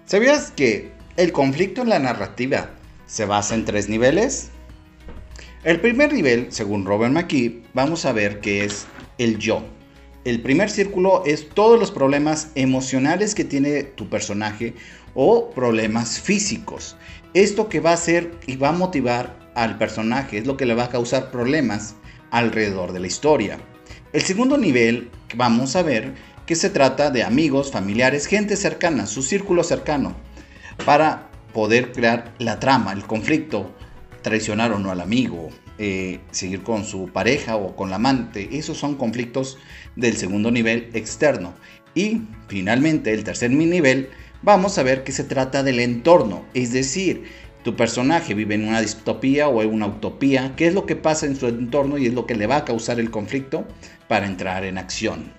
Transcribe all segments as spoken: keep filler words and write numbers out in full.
¿Sabías que el conflicto en la narrativa se basa en tres niveles? El primer nivel, según Robert McKee, vamos a ver que es el yo. El primer círculo es todos los problemas emocionales que tiene tu personaje o problemas físicos. Esto que va a hacer y va a motivar al personaje es lo que le va a causar problemas alrededor de la historia. El segundo nivel, vamos a ver que se trata de amigos, familiares, gente cercana, su círculo cercano, para poder crear la trama, el conflicto, traicionar o no al amigo, eh, seguir con su pareja o con la amante. Esos son conflictos del segundo nivel externo. Y finalmente el tercer nivel, vamos a ver que se trata del entorno, es decir, tu personaje vive en una distopía o en una utopía, qué es lo que pasa en su entorno y es lo que le va a causar el conflicto para entrar en acción.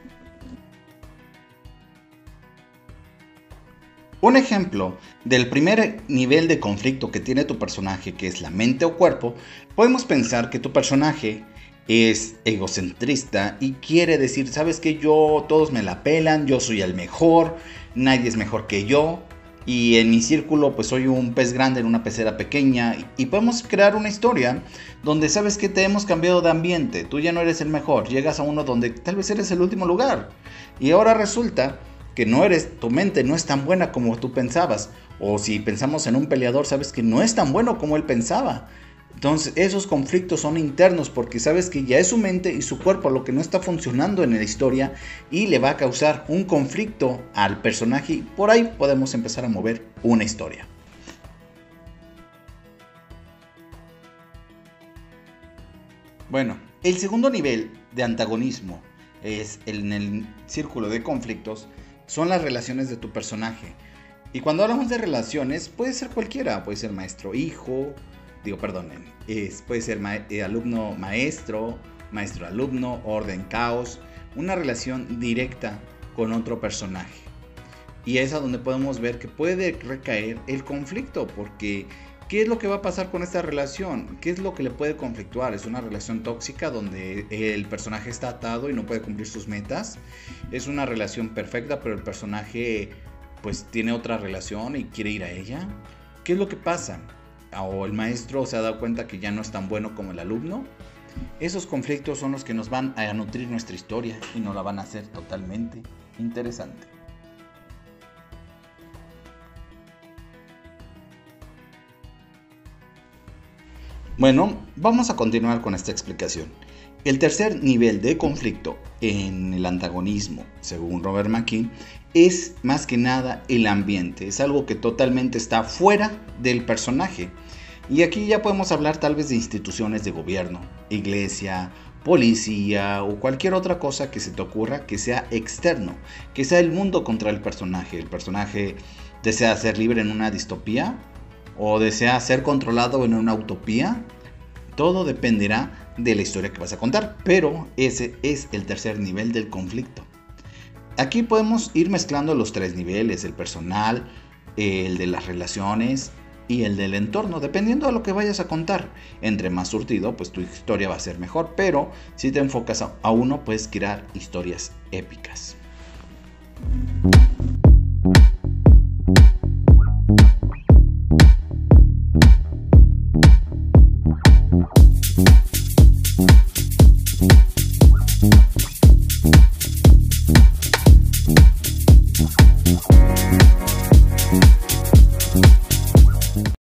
Un ejemplo del primer nivel de conflicto que tiene tu personaje, que es la mente o cuerpo, podemos pensar que tu personaje es egocentrista y quiere decir, sabes que yo, todos me la pelan, yo soy el mejor, nadie es mejor que yo, y en mi círculo pues soy un pez grande en una pecera pequeña, y podemos crear una historia donde sabes que te hemos cambiado de ambiente, tú ya no eres el mejor, llegas a uno donde tal vez eres el último lugar, y ahora resulta que no eres, tu mente no es tan buena como tú pensabas, o si pensamos en un peleador, sabes que no es tan bueno como él pensaba. Entonces esos conflictos son internos porque sabes que ya es su mente y su cuerpo lo que no está funcionando en la historia y le va a causar un conflicto al personaje, y por ahí podemos empezar a mover una historia. Bueno, el segundo nivel de antagonismo es en el círculo de conflictos, son las relaciones de tu personaje. Y cuando hablamos de relaciones, puede ser cualquiera, puede ser maestro-hijo, digo, perdonen, es, puede ser ma eh, alumno-maestro, maestro-alumno, orden-caos, una relación directa con otro personaje. Y es a donde podemos ver que puede recaer el conflicto, porque ¿qué es lo que va a pasar con esta relación? ¿Qué es lo que le puede conflictuar? ¿Es una relación tóxica donde el personaje está atado y no puede cumplir sus metas? ¿Es una relación perfecta pero el personaje pues tiene otra relación y quiere ir a ella? ¿Qué es lo que pasa? ¿O el maestro se ha dado cuenta que ya no es tan bueno como el alumno? Esos conflictos son los que nos van a nutrir nuestra historia y nos la van a hacer totalmente interesante. Bueno, vamos a continuar con esta explicación. El tercer nivel de conflicto en el antagonismo, según Robert McKee, es más que nada el ambiente. Es algo que totalmente está fuera del personaje. Y aquí ya podemos hablar tal vez de instituciones de gobierno, iglesia, policía o cualquier otra cosa que se te ocurra que sea externo, que sea el mundo contra el personaje. El personaje desea ser libre en una distopía o desea ser controlado en una utopía. Todo dependerá de la historia que vas a contar, pero ese es el tercer nivel del conflicto. Aquí podemos ir mezclando los tres niveles, el personal, el de las relaciones y el del entorno, dependiendo de lo que vayas a contar. Entre más surtido, pues tu historia va a ser mejor, pero si te enfocas a uno, puedes crear historias épicas.